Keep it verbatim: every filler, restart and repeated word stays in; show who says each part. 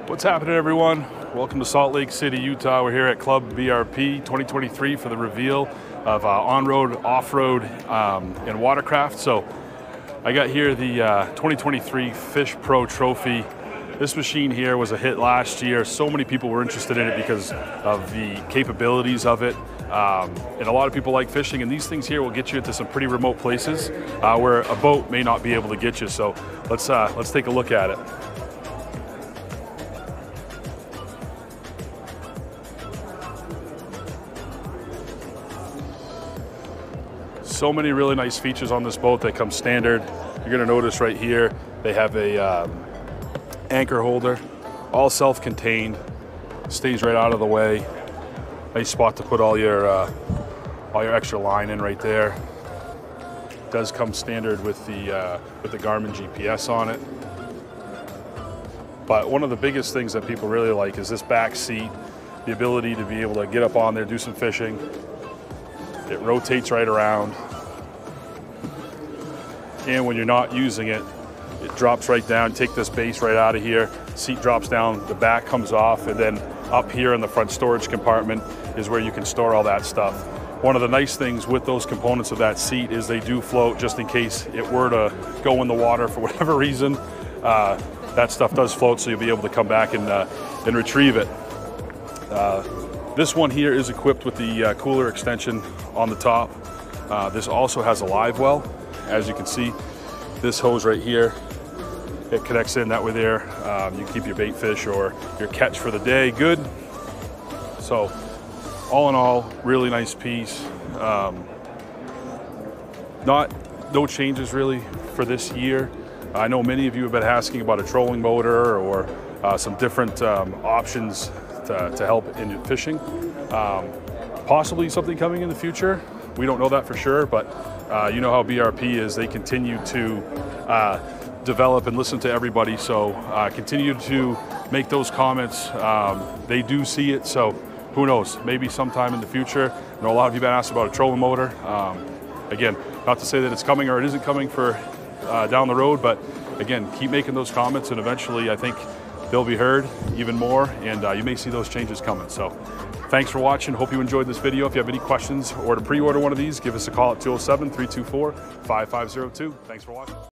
Speaker 1: What's happening, everyone? Welcome to Salt Lake City, Utah. We're here at Club B R P twenty twenty-three for the reveal of uh, on-road, off-road, um, and watercraft. So I got here the uh, twenty twenty-three Fish Pro Trophy. This machine here was a hit last year. So many people were interested in it because of the capabilities of it. Um, and a lot of people like fishing, and these things here will get you into some pretty remote places uh, where a boat may not be able to get you. So let's, uh, let's take a look at it. So many really nice features on this boat that come standard. You're gonna notice right here, they have a um, anchor holder, all self-contained, stays right out of the way. Nice spot to put all your uh, all your extra line in right there. Does come standard with the uh, with the Garmin G P S on it. But one of the biggest things that people really like is this back seat, the ability to be able to get up on there, do some fishing. It rotates right around. And when you're not using it, it drops right down. Take this base right out of here. Seat drops down, the back comes off, and then up here in the front storage compartment is where you can store all that stuff. One of the nice things with those components of that seat is they do float just in case it were to go in the water for whatever reason. Uh, that stuff does float, so you'll be able to come back and, uh, and retrieve it. Uh, This one here is equipped with the uh, cooler extension on the top. Uh, this also has a live well. As you can see, this hose right here, it connects in that way there. Um, you keep your bait fish or your catch for the day good. So all in all, really nice piece. Um, not, no changes really for this year. I know many of you have been asking about a trolling motor or uh, some different um, options To, to help in fishing. Um, possibly something coming in the future. We don't know that for sure, but uh, you know how B R P is. They continue to uh, develop and listen to everybody, so uh, continue to make those comments. Um, they do see it, so who knows, maybe sometime in the future. I know a lot of you have been asked about a trolling motor. Um, again, not to say that it's coming or it isn't coming for uh, down the road, but again, keep making those comments, and eventually I think they'll be heard even more, and uh, you may see those changes coming. So thanks for watching. Hope you enjoyed this video. If you have any questions or to pre-order one of these, give us a call at two oh seven, three two four, five five zero two. Thanks for watching.